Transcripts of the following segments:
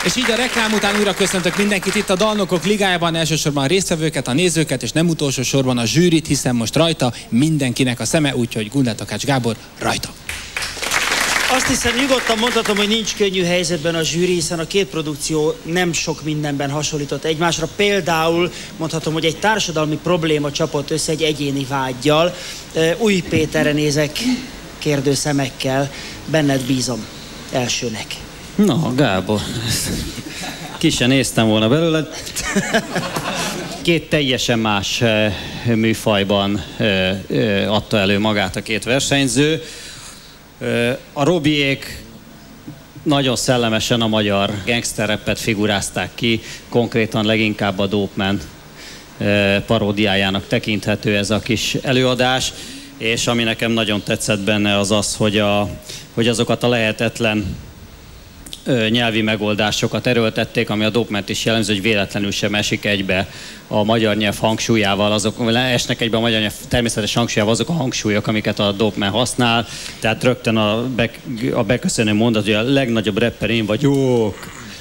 És így a reklám után újra köszöntök mindenkit itt a Dalnokok Ligájában, elsősorban a résztvevőket, a nézőket, és nem utolsó sorban a zsűrit, hiszen most rajta mindenkinek a szeme, úgyhogy Gundel Takács Gábor rajta. Azt hiszem, nyugodtan mondhatom, hogy nincs könnyű helyzetben a zsűri, hiszen a két produkció nem sok mindenben hasonlított egymásra. Például mondhatom, hogy egy társadalmi probléma csapott össze egy egyéni vággyal. Új Péterre nézek kérdő szemekkel, benned bízom elsőnek. Na, Gábor, ki se néztem volna belőle. Két teljesen más műfajban adta elő magát a két versenyző. A Robiék nagyon szellemesen a magyar gangster rappet figurázták ki, konkrétan leginkább a Dope Man paródiájának tekinthető ez a kis előadás, és ami nekem nagyon tetszett benne az az, hogy azokat a lehetetlen nyelvi megoldásokat erőltették, ami a Dope Man-t is jellemző, hogy véletlenül sem esik egybe a magyar nyelv hangsúlyával, esnek egybe a magyar nyelv természetes hangsúlyával azok a hangsúlyok, amiket a Dope Man használ, tehát rögtön a beköszönő mondat, hogy a legnagyobb rapper én vagyok.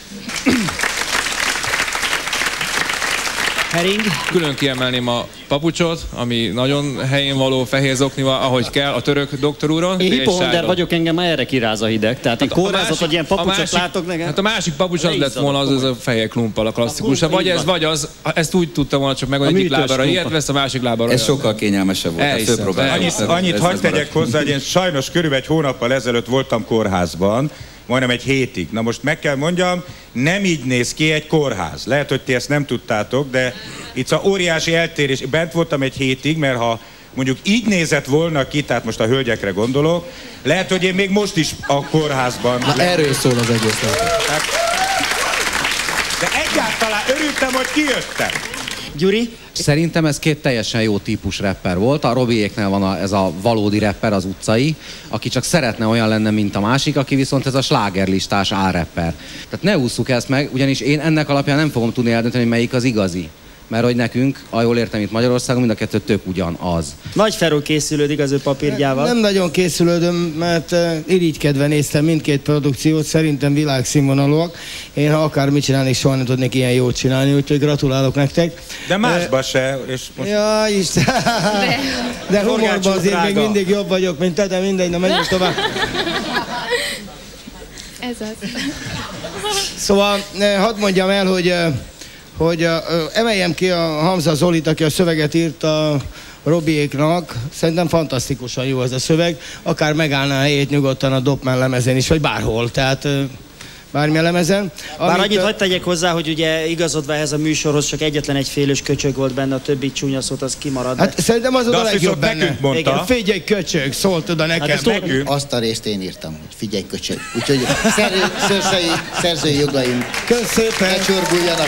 Hering. Külön kiemelném a papucsot, ami nagyon helyén való, fehér zoknival, ahogy kell, a török doktor úron. Én hipohonder vagyok, engem már erre kiráz a hideg. Tehát én kórházat, hogy ilyen papucsot látok nekem. Hát a másik papucs az lett volna az a fehér klumpal, a klasszikus. Vagy az, ezt úgy tudtam volna csak meg, hogy egyik lábára ilyet vesz, a másik lábára. Ez sokkal kényelmesebb volt. Annyit hagyd tegyek hozzá, hogy én sajnos körülbelül egy hónappal ezelőtt voltam kórházban, majdnem egy hétig. Na most meg kell mondjam, nem így néz ki egy kórház. Lehet, hogy ti ezt nem tudtátok, de itt a óriási eltérés. Bent voltam egy hétig, mert ha mondjuk így nézett volna ki, tehát most a hölgyekre gondolok, lehet, hogy én még most is a kórházban... Na erről szól az egész. De egyáltalán örültem, hogy kijöttem. Gyuri? Szerintem ez két teljesen jó típus rapper volt. A Robiéknél van ez a valódi rapper, az utcai, aki csak szeretne olyan lenne, mint a másik, aki viszont ez a slágerlistás A-rapper. Tehát ne ússzuk ezt meg, ugyanis én ennek alapján nem fogom tudni eldönteni, hogy melyik az igazi. Mert hogy nekünk, ha jól értem, itt Magyarországon mind a kettő tök ugyanaz. Nagy Feró készülődik az ő papírjával. Nem nagyon készülődöm, mert irigykedve néztem mindkét produkciót, szerintem világszínvonalúak. Én ha akármit csinálni, soha nem tudnék ilyen jót csinálni, úgyhogy gratulálok nektek. De másba se, és most... Ja, Isten! De humorban azért még mindig jobb vagyok, mint te, de mindegy, na menjünk tovább. Ez az. Szóval hadd mondjam el, hogy emeljem ki a Hamza Zolit, aki a szöveget írt a Robiéknak. Szerintem fantasztikusan jó ez a szöveg. Akár megállná a helyét nyugodtan a Dope Man lemezen is, vagy bárhol. Tehát bármilyen lemezen. Bár annyit hagyd tegyek hozzá, hogy ugye igazodva ehhez a műsorhoz csak egyetlen egy félős köcsög volt benne, a többi csúnya szót az kimarad. Hát szerintem az a legjobb benne. Mondta. Figyelj köcsög, szólt oda nekem. Hát azt a részt én írtam, hogy figyelj köcsög. Úgyhogy szerzői jogaim ne csorbuljanak.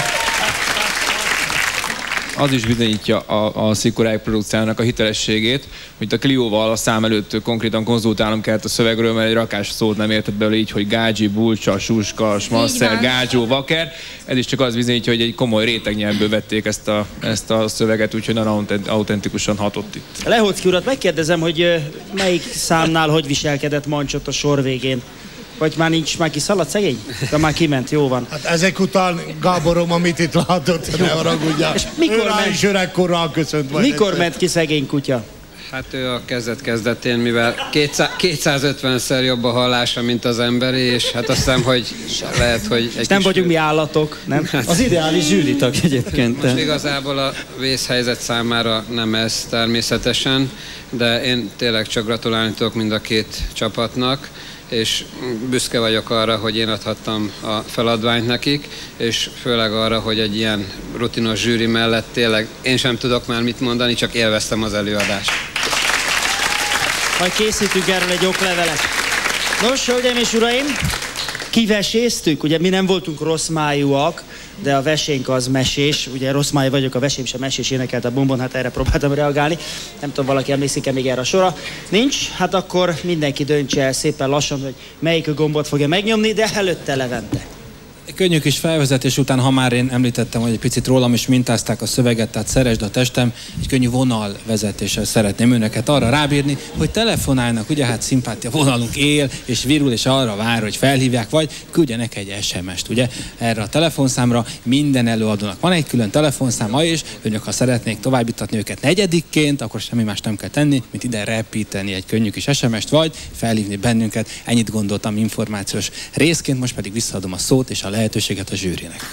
Az is bizonyítja a Szikorák produkciójának a hitelességét, hogy a Clióval a szám előtt konkrétan konzultálnom kellett a szövegről, mert egy rakás szót nem értett belőle, így, hogy gágyi, bulcsa, suska, smasszer, gágyó, vaker. Ez is csak az bizonyítja, hogy egy komoly rétegnyelvből vették ezt a szöveget, úgyhogy nagyon autentikusan hatott itt. Lehocki urat megkérdezem, hogy melyik számnál hogy viselkedett Mancsot a sor végén? Vagy már nincs, már kiszaladt szegény? De már kiment, jó van. Hát ezek után Gáborom, amit itt látott, ne haragudjál. És mikor is öregkorral köszönt majd. Mikor ment ki szegény kutya? Hát ő a kezdet-kezdetén, mivel 250-szer jobb a hallása, mint az emberi, és hát azt hiszem, hogy lehet, hogy... És nem vagyunk mi állatok, nem? Az ideális zsűritag egyébként. Most igazából a vészhelyzet számára nem ez természetesen, de én tényleg csak gratulálni tudok mind a két csapatnak, és büszke vagyok arra, hogy én adhattam a feladványt nekik, és főleg arra, hogy egy ilyen rutinos zsűri mellett tényleg én sem tudok már mit mondani, csak élveztem az előadást. Majd készítünk erről egy oklevelet. Nos, hölgyeim és uraim, kiveséztük, ugye mi nem voltunk rossz májúak, de a vesénk az mesés, ugye rossz májú vagyok, a vesém sem mesés, énekelt a Bombon, hát erre próbáltam reagálni. Nem tudom, valaki emlékszik-e még erre a sorra. Nincs, hát akkor mindenki döntse el szépen lassan, hogy melyik gombot fogja megnyomni, de előtte Levente. Könnyű kis felvezetés után, ha már én említettem, hogy egy picit rólam is mintázták a szöveget, tehát szeresd a testem, egy könnyű vonalvezetéssel szeretném önöket arra rábírni, hogy telefonálnak, ugye hát szimpátia vonalunk él, és virul, és arra vár, hogy felhívják, vagy küldjenek egy SMS-t, ugye, erre a telefonszámra. Minden előadónak van egy külön telefonszáma, és önök, ha szeretnék továbbítatni őket negyedikként, akkor semmi más nem kell tenni, mint ide repíteni egy könnyű kis SMS-t, vagy felhívni bennünket. Ennyit gondoltam információs részként, most pedig visszaadom a szót és a lehetőséget a zsűrinek.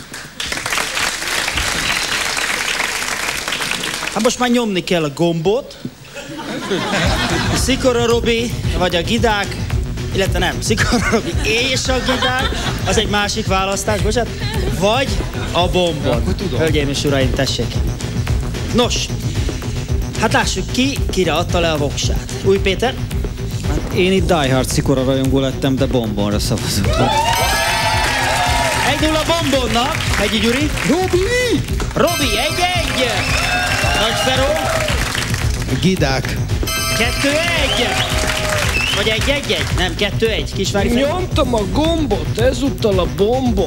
Hát most már nyomni kell a gombot. Szikora Robi, vagy a Gidák, illetve nem, Szikora Robi és a Gidák, az egy másik választás, bocsánat, vagy a bombon. Hölgyeim és uraim, tessék. Nos, hát lássuk ki, kire adta le a voksát. Új Péter? Hát én itt Die Hard Szikora rajongó lettem, de bombonra szavazok. 1-0 bombonnak. Hegyi Gyuri. Robi, 1-1. Nagy Feró. Gidák. 2-1. Vagy 1-1-1? Nem, 2-1. Kisvári Feri. Nyomtam a gombot, ezúttal a bombon.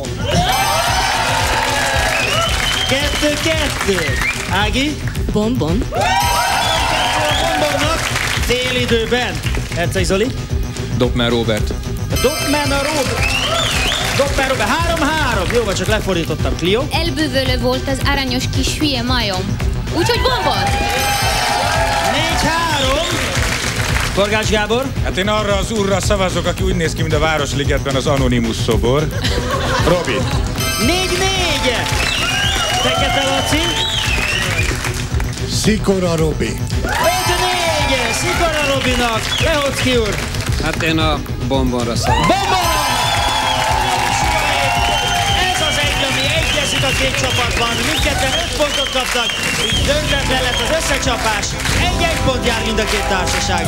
2-2. Ági. Bombon. Bombonnak. Fél időben. Herceg Zoli. Dopman Robert. Dopman Robert. 3-3. Jó, vagy csak lefordítottam. Clio. Elbűvölő volt az aranyos kis hülye majom. Úgyhogy bombon. 4-3. Forgács Gábor. Hát én arra az úrra szavazok, aki úgy néz ki, mint a Városligetben az Anonymous szobor. Robi. 4-4. Fekete Laci. Szikora Robi. 5-4. Szikora Robinak. Lehocki úr. Hát én a bombonra szavazok. Bombon! Ez az egy, ami egyezik a két csapatban. Mindketten 5 pontot kaptak, így döntetlen lett az összecsapás. 1-1 pont jár mind a két társaság.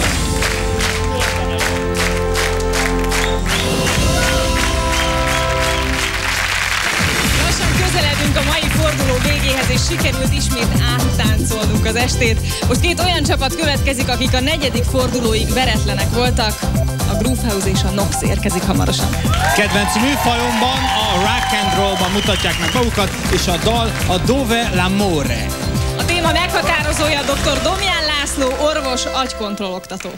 Lassan közeledünk a mai forduló végéhez, és sikerült ismét áttáncolnunk az estét. Most két olyan csapat következik, akik a negyedik fordulóig veretlenek voltak. A Groovehouse és a Nox érkezik hamarosan. Kedvenc műfajomban, a rock and rollban mutatják meg magukat, és a dal a Dove l'amore. A téma meghatározója dr. Domján László, orvos, agykontrolloktató.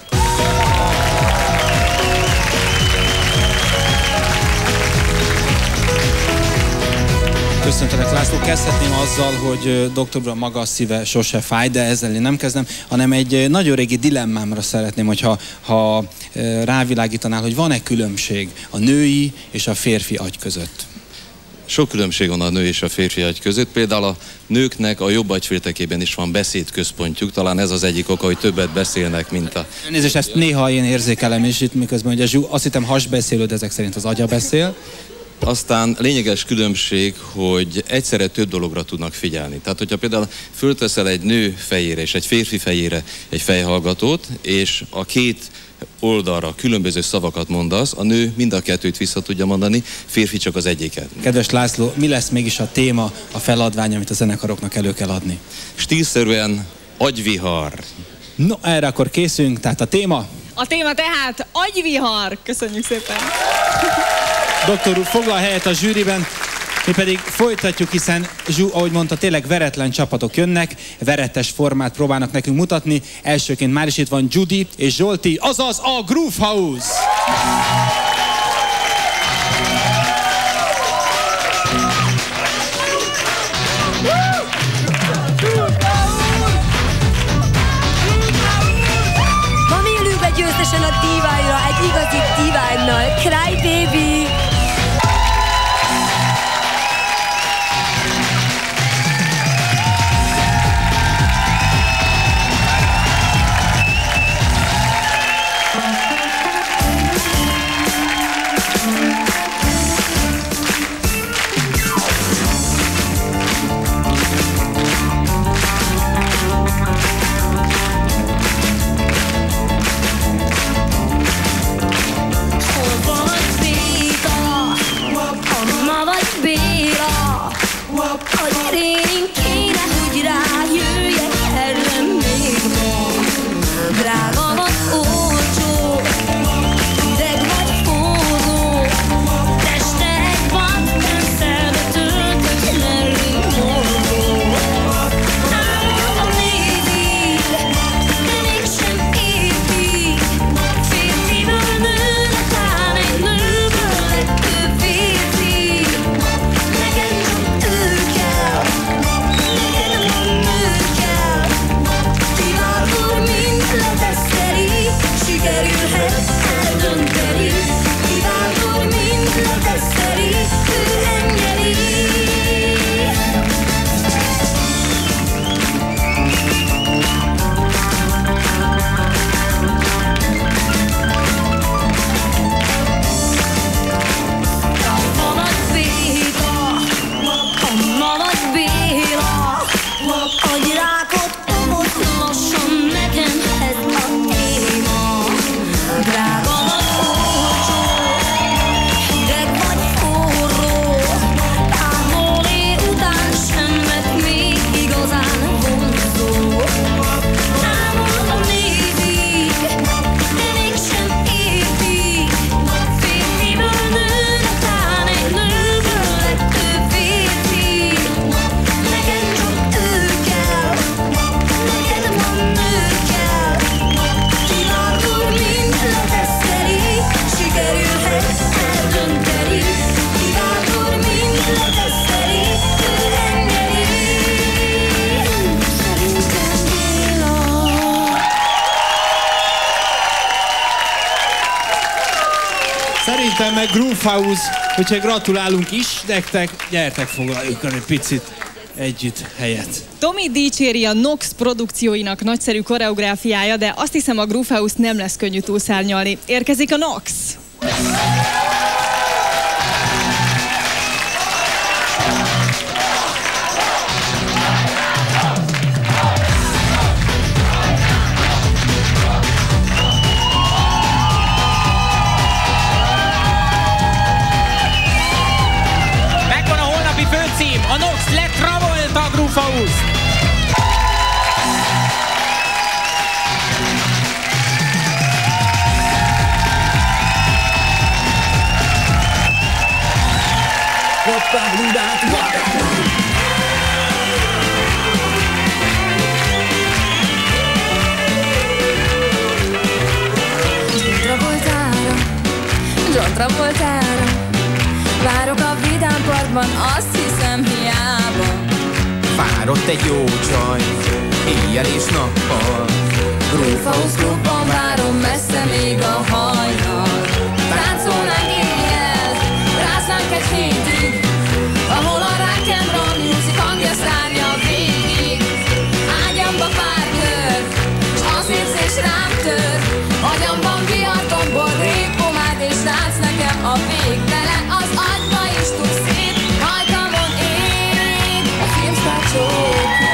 Köszöntelek, László. Kezdhetném azzal, hogy doktor Bram maga a szíve sose fáj, de ezzel én nem kezdem, hanem egy nagyon régi dilemmámra szeretném, hogyha rávilágítanál, hogy van-e különbség a női és a férfi agy között. Sok különbség van a nő és a férfi agy között. Például a nőknek a jobb agyféltekében is van beszédközpontjuk. Talán ez az egyik oka, hogy többet beszélnek, mint a... Nézést, ezt néha én érzékelem is itt, miközben ugye azt hittem hasbeszélő, de ezek szerint az agya beszél. Aztán lényeges különbség, hogy egyszerre több dologra tudnak figyelni. Tehát, hogyha például fölteszel egy nő fejére és egy férfi fejére egy fejhallgatót, és a két oldalra különböző szavakat mondasz, a nő mind a kettőt vissza tudja mondani, férfi csak az egyiket. Kedves László, mi lesz mégis a téma, a feladvány, amit a zenekaroknak elő kell adni? Stílszerűen agyvihar. No, erre akkor készülünk, tehát a téma? A téma tehát agyvihar. Köszönjük szépen. Doktor úr, foglal helyet a zsűriben, mi pedig folytatjuk, hiszen, ahogy mondta, tényleg veretlen csapatok jönnek, veretes formát próbálnak nekünk mutatni. Elsőként már is itt van Judy és Zsolti, azaz a Groovehouse! Ma mi ülünk be győztesen a díványra, egy igazi díványnal. Cry baby! Aztán meg Groove-House, úgyhogy gratulálunk is nektek, gyertek foglaljuk egy picit együtt helyet. Tomi dicséri a Nox produkcióinak nagyszerű koreográfiája, de azt hiszem a Groove-House nem lesz könnyű túlszárnyalni. Érkezik a Nox! A Nox letravolta a Groove-House-t! John Travoltára várok a Vidám Parkban, azt hiszem hiába. Vár ott egy jó csaj, éjjel és nappal. Groove-House klubban várom messze még a hajnal. Táncolnánk éjjel, ráznánk egy hétig, ahol a rock'n'roll music hangja szárnyal végig. Ágyamba pár kör, s az érzés rám tör. Agyamban vihartomból rég pomád és rác nekem a végtelen. Az agyba is túl szép, hajtamon ég a filmsztár csókja.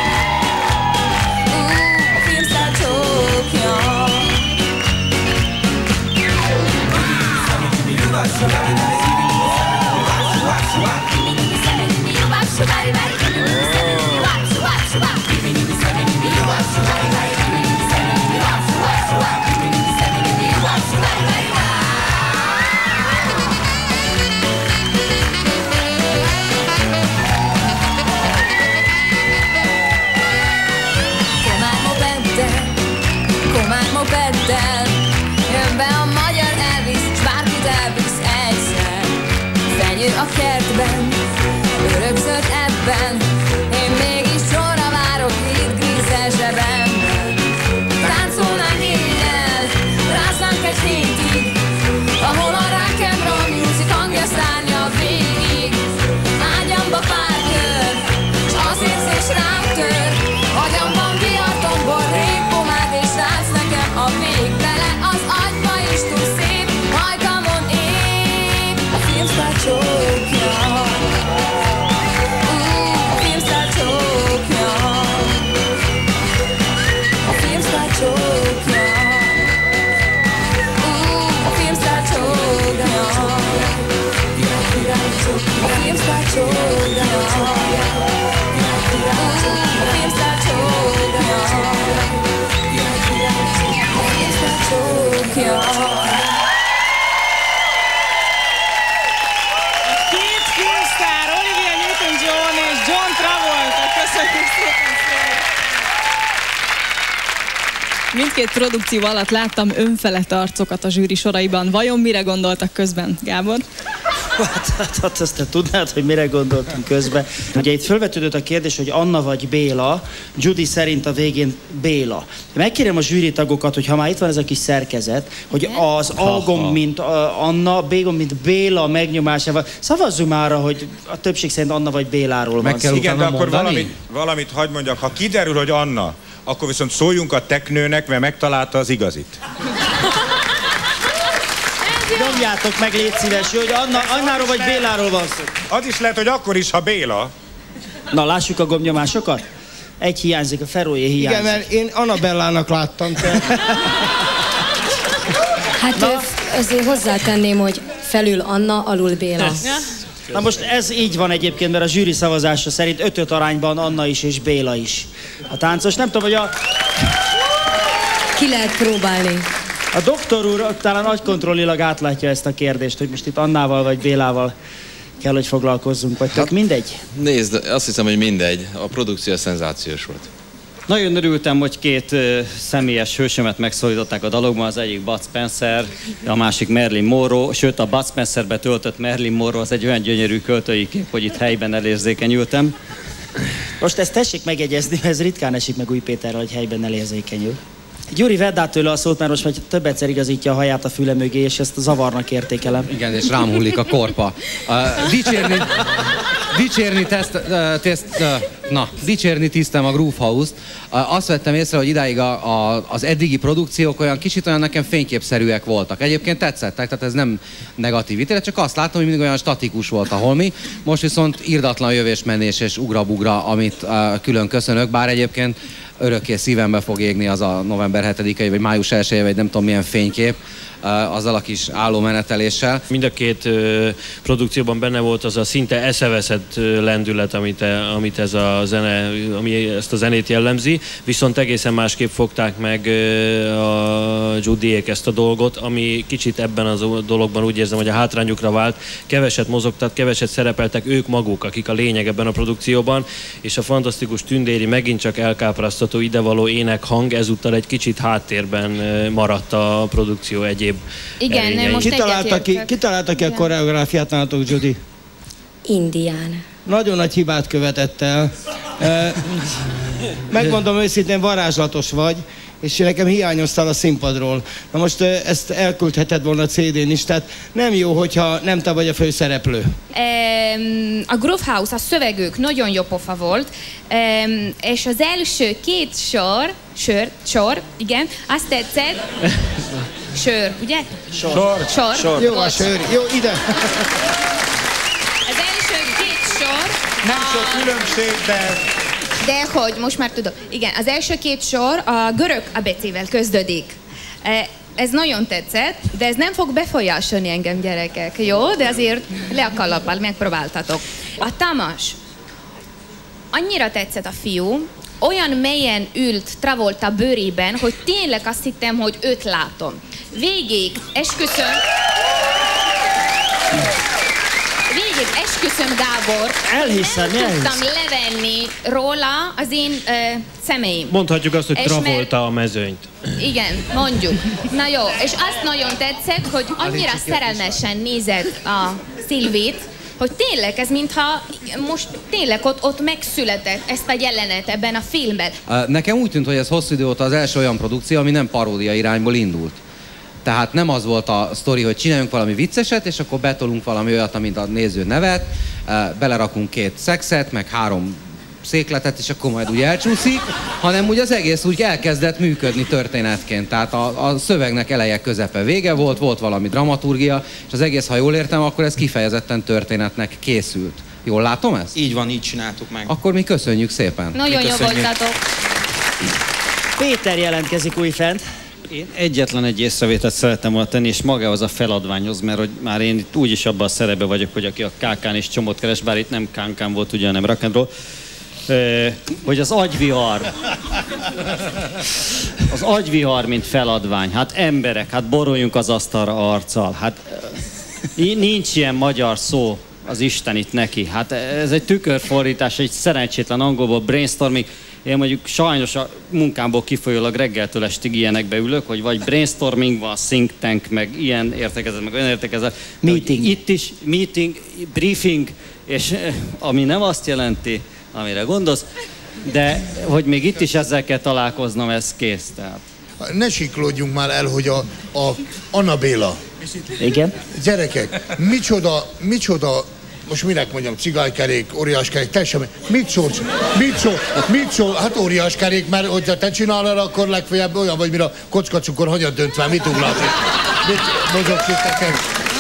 A filmsztár csókja. Komár mopeddel jön be a magyar Elvis, s bárkit elvisz egyszer. Fenyő a kertben, örökzöld ebben, én mégis sorra várok itt grízes zsebemben. Táncolnánk éjjel, ráznánk egy hétig, ahol a rock'n'roll music hangja szárnyal végig. Ágyamba pár kör, s az érzés rám tör. Agyamban vihartomból rég pomád és rác nekem a végtele. Az agyba is túl szép, hajtamon ég a filmsztár csókja. A filmsztár csókja. A filmsztár csókja. A filmsztár csókja. A filmsztár csókja. Két filmsztár, Olivia Newton-John és John Travolta. Köszönjük szépen! Mindkét produkció alatt láttam önfelett arcokat a zsűri soraiban. Vajon mire gondoltak közben, Gábor? Hát azt te tudnád, hogy mire gondoltunk közben. Ugye itt felvetődött a kérdés, hogy Anna vagy Béla. Judy szerint a végén Béla. Megkérem a zsűritagokat, hogy ha már itt van ez a kis szerkezet, hogy az A gomb, mint Anna, B gomb, mint Béla megnyomásával. Szavazzunk már arra, hogy a többség szerint Anna vagy Béláról van szó. Igen, de akkor valamit hadd mondjak. Ha kiderül, hogy Anna, akkor viszont szóljunk a teknőnek, mert megtalálta az igazit. Nyomjátok meg, légy szíves, hogy Annáról vagy Béláról van szó. Az is lehet, hogy akkor is, ha Béla. Na, lássuk a gombnyomásokat. Egy hiányzik, a Feróé hiányzik. Igen, mert én Annabellának láttam. Hát azért hozzátenném, hogy felül Anna, alul Béla. Na most ez így van egyébként, mert a zsűri szavazása szerint 5-5 arányban Anna is és Béla is. A táncos, nem tudom, hogy a... Ki lehet próbálni? A doktor úr talán agykontrollilag átlátja ezt a kérdést, hogy most itt Annával vagy Bélával kell, hogy foglalkozzunk, vagy tök mindegy? Nézd, azt hiszem, hogy mindegy. A produkció szenzációs volt. Nagyon örültem, hogy két személyes hősömet megszólították a dalokban, az egyik Bud Spencer, a másik Marilyn Monroe, sőt a Bud Spencerbe töltött Marilyn Monroe az egy olyan gyönyörű költői kép, hogy itt helyben elérzékenyültem. Most ezt tessék megjegyezni, mert ez ritkán esik meg Új Péterrel, hogy helyben elérzékenyül. Gyuri, vedd át tőle a szót, mert most már több egyszer igazítja a haját a füle mögé, és ezt zavarnak értékelem. Igen, és rám hullik a korpa. Dicsérni tisztem a Groove House-t. Azt vettem észre, hogy idáig az eddigi produkciók olyan kicsit olyan nekem fényképszerűek voltak. Egyébként tetszettek, tehát ez nem negatív ítélet, csak azt látom, hogy mindig olyan statikus volt a holmi. Most viszont irdatlan jövésmenés és ugrabugra, amit külön köszönök, bár egyébként örökké szívembe fog égni az a november 7-i, vagy május 1-i, vagy nem tudom milyen fénykép, azzal a kis állómeneteléssel. Mind a két produkcióban benne volt az a szinte eszeveszett lendület, amit ez a zene, ami ezt a zenét jellemzi, viszont egészen másképp fogták meg a Judyék ezt a dolgot, ami kicsit ebben a dologban úgy érzem, hogy a hátrányukra vált. Keveset mozogtak, keveset szerepeltek ők maguk, akik a lényeg ebben a produkcióban, és a fantasztikus tündéri, megint csak elkápráztató idevaló énekhang ezúttal egy kicsit háttérben maradt a produkció egyéb. Igen, most kitalálta ki a koreográfiát nálatok, Judy? Indián. Nagyon nagy hibát követett el. Megmondom őszintén, varázslatos vagy, és nekem hiányoztál a színpadról. Na most ezt elküldheted volna a CD-n is, tehát nem jó, hogyha nem te vagy a főszereplő. A Groove House, a szövegük nagyon jó pofa volt, és az első két sor, igen, azt tetszett. Sör, ugye? Sor. Jó a sör, jó, ide. Az első két sor... Nem sok különbség, de hogy, most már tudom. Igen, az első két sor a görög abecével kezdődik. Ez nagyon tetszett, de ez nem fog befolyásolni engem, gyerekek, jó? De azért le a kalappal, megpróbáltatok. A Tamás, annyira tetszett a fiú, olyan mélyen ült Travolta bőrében, hogy tényleg azt hittem, hogy őt látom. Végig esküszöm, Gábor, elhiszem, nem tudtam levenni róla az én szemeim. Mondhatjuk azt, hogy Travolta a mezőnyt. Igen, mondjuk. Na jó, és azt nagyon tetszett, hogy annyira szerelmesen nézett a Szilvét, hogy tényleg ez mintha most tényleg ott megszületett ezt a jelenet ebben a filmben. Nekem úgy tűnt, hogy ez hosszú idő óta az első olyan produkció, ami nem paródia irányból indult. Tehát nem az volt a sztori, hogy csináljunk valami vicceset, és akkor betolunk valami olyat, amit a néző nevet, belerakunk 2 szexet, meg 3 székletet, és akkor majd úgy elcsúszik, hanem úgy az egész úgy elkezdett működni történetként. Tehát a szövegnek eleje, közepe, vége volt valami dramaturgia, és az egész, ha jól értem, akkor ez kifejezetten történetnek készült. Jól látom ezt? Így van, így csináltuk meg. Akkor mi köszönjük szépen. Nagyon jó voltatok. Péter jelentkezik újfent. Én egyetlen egy észrevételt szerettem volna tenni, és magához a feladványhoz, mert hogy már én itt úgyis abban a szerepben vagyok, hogy aki a kákán is csomót keres, bár itt nem kánkán volt, ugye, nem rock and roll, hogy az agyvihar, mint feladvány, hát emberek, hát boruljunk az asztalra arccal, hát nincs ilyen magyar szó az Isten itt neki, hát ez egy tükörfordítás, egy szerencsétlen angolból brainstorming. Én mondjuk sajnos a munkámból kifolyólag reggeltől estig ilyenekbe ülök, hogy vagy brainstorming van, think tank, meg ilyen értekezet, meg olyan értekezet. Meeting. Itt is meeting, briefing, és ami nem azt jelenti, amire gondolsz, de hogy még itt is ezzel kell találkoznom, ez kész. Tehát. Ne siklódjunk már el, hogy a Anna Béla. Igen? Gyerekek, micsoda, most minek mondjam, cigánykerék, óriáskerék, teljesen, mit szól, hát óriáskerék, mert hogyha te csinálod, akkor legfeljebb olyan vagy, mire a kockacukor hagyad döntve, mit uglasz? Mit mozogsz itt nekem?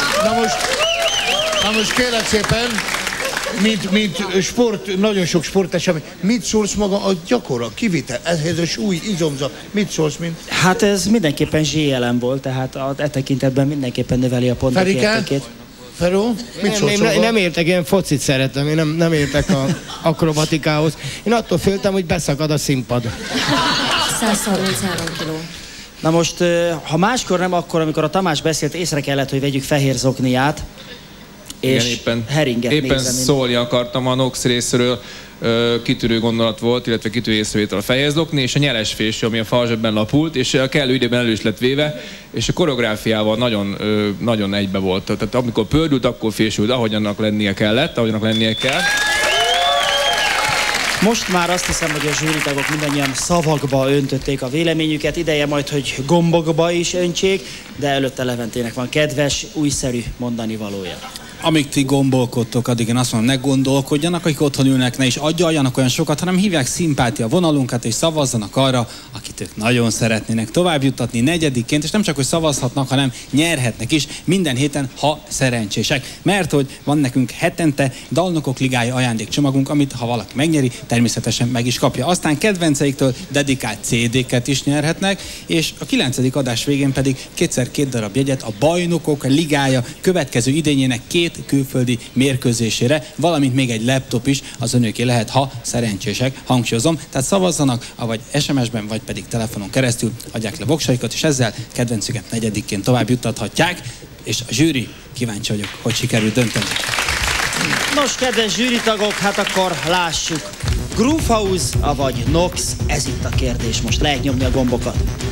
Na most kérlek szépen, mint sport, nagyon sok sportesemény, mit szólsz maga a gyakora, kivitel, ehhez a súly, izomzat, mit szólsz, mint? Hát ez mindenképpen zsélem volt, tehát e tekintetben mindenképpen növeli a pontok értékét. Feró, mit szólsz? Én nem értek, én focit szeretem, én nem értek a akrobatikához. Én attól féltem, hogy beszakad a színpad. 133 kiló. Na most, ha máskor nem, akkor amikor a Tamás beszélt, észre kellett, hogy vegyük fehér zokniát, és heringet éppen szólni akartam a Nox részéről, kitűrő gondolat volt, illetve kitűrő észrevétel a fehér zokni, és a nyeles fésű, ami a falzsebben lapult, és a kellő időben elő is lett véve, és a koreográfiával nagyon egybe volt. Tehát amikor pördült, akkor fésült, ahogy annak lennie kellett, ahogy annak lennie kell. Most már azt hiszem, hogy a zsűritagok mindannyian szavakba öntötték a véleményüket, ideje majd, hogy gombokba is öntsék, de előtte Leventének van kedves, újszerű mondani valója. Amíg ti gombolkodtok, addig én azt mondom, ne gondolkodjanak, akik otthon ülnek, ne is agyaljanak olyan sokat, hanem hívják szimpátia vonalunkat, és szavazzanak arra, akit ők nagyon szeretnének tovább juttatni negyedikként, és nem csak, hogy szavazhatnak, hanem nyerhetnek is minden héten, ha szerencsések. Mert hogy van nekünk hetente Dalnokok Ligája ajándékcsomagunk, amit ha valaki megnyeri, természetesen meg is kapja. Aztán kedvenceiktől dedikált CD-ket is nyerhetnek, és a 9. adás végén pedig 2x2 darab jegyet a Bajnokok Ligája következő idényének 2 külföldi mérkőzésére, valamint még egy laptop is az önöké lehet, ha szerencsések, hangsúlyozom. Tehát szavazzanak, vagy SMS-ben, vagy pedig telefonon keresztül adják le voksaikat, és ezzel kedvencüket negyedikként tovább juttathatják, és a zsűri, kíváncsi vagyok, hogy sikerült dönteni. Nos, kedves zsűritagok, hát akkor lássuk. Groovehouse, avagy Nox? Ez itt a kérdés, most lehet nyomni a gombokat.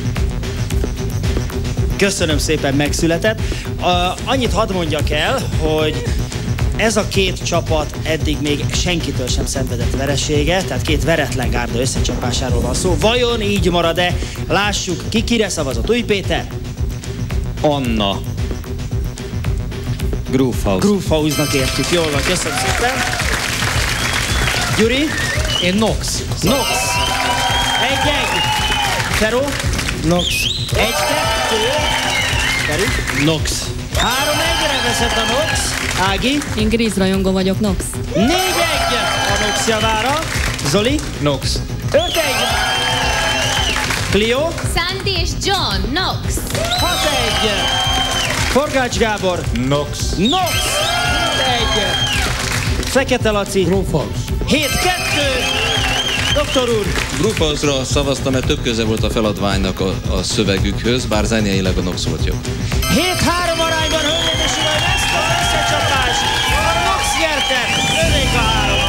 Köszönöm szépen, megszületett. Annyit hadd mondjak el, hogy ez a két csapat eddig még senkitől sem szenvedett veresége, tehát két veretlen gárda összecsapásáról van szó. Vajon így marad-e? Lássuk, ki kire szavazott. Új Péter? Anna. Groovehouse. Groovehouse-nak értjük. Jól van, köszönöm szépen. Gyuri? Én Nox. Nox. Egy. Fero? Nox. 1-2. Feri? Nox. 3-1-re vezet a Nox. Ági? Én Gríz rajongó vagyok, Nox. 4-1 a Nox javára. Zoli? Nox. 5-1. Clio? Sandy és John, Nox. 6-1. Forgács Gábor? Nox. Nox. 7-1. Fekete Laci? Groovehouse. 7-2. Doktor úr? Groovehouse-ra szavaztam, mert több köze volt a feladványnak a szövegükhöz, bár zenéileg a Nox volt jobb. 7-3 arányban, hölgyeim és uraim, ezt az összecsapást a Nox nyerte, övék a 3 pont.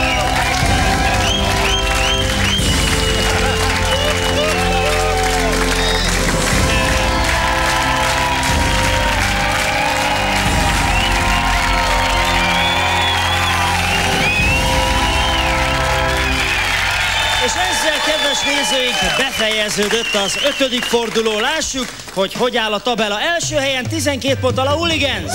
És ezzel, kedves nézőink, befejeződött az 5. forduló. Lássuk, hogy áll a tabella. Első helyen 12 ponttal a Hooligans.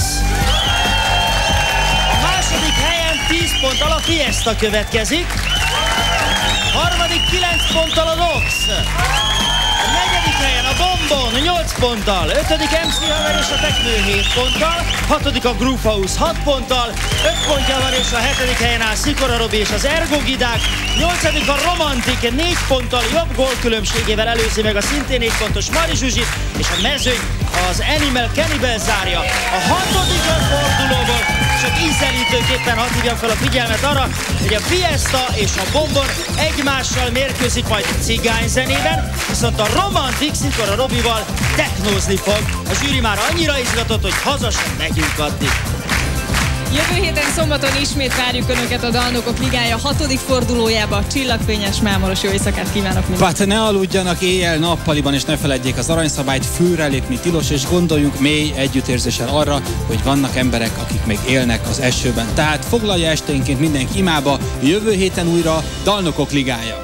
A második helyen 10 ponttal a Fiesta következik. Harmadik 9 ponttal a Nox. A negyedik helyen a Bombon 8 ponttal. 5. MC Hammer és a Teknő 7 ponttal. 6. a Groovehouse 6 ponttal. 5 pontja van, és a 7. helyen áll Szikora Robi és az Ergo Gidák. 8. a Romantik 4 ponttal, jobb gólkülönbségével előzi meg a szintén 4 pontos Mari Zsuzsit, és a mezőny az Animal Cannibal zárja. A 6. fordulóból csak ízelítőképpen hadd hívjam fel a figyelmet arra, hogy a Fiesta és a Bombon egymással mérkőzik majd cigányzenében, viszont a Romantik Szikora Robival technózni fog. A zsűri már annyira izgatott, hogy haza sem megyünk addig. Jövő héten szombaton ismét várjuk Önöket a Dalnokok Ligája 6. fordulójába. Csillagfényes, mámoros jó éjszakát kívánok mindenkinek. Hát ne aludjanak éjjel-nappaliban, és ne feledjék az aranyszabályt, főre lépni tilos, és gondoljunk mély együttérzéssel arra, hogy vannak emberek, akik még élnek az esőben. Tehát foglalja esténként mindenki imába, jövő héten újra Dalnokok Ligája.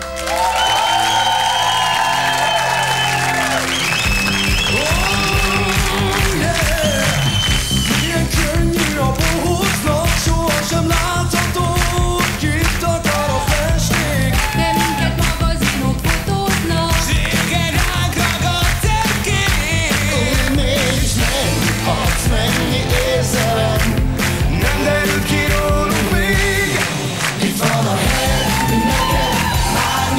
Nem derül ki rólunk még, itt van a hely, neked már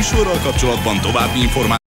műsorral kapcsolatban további információk.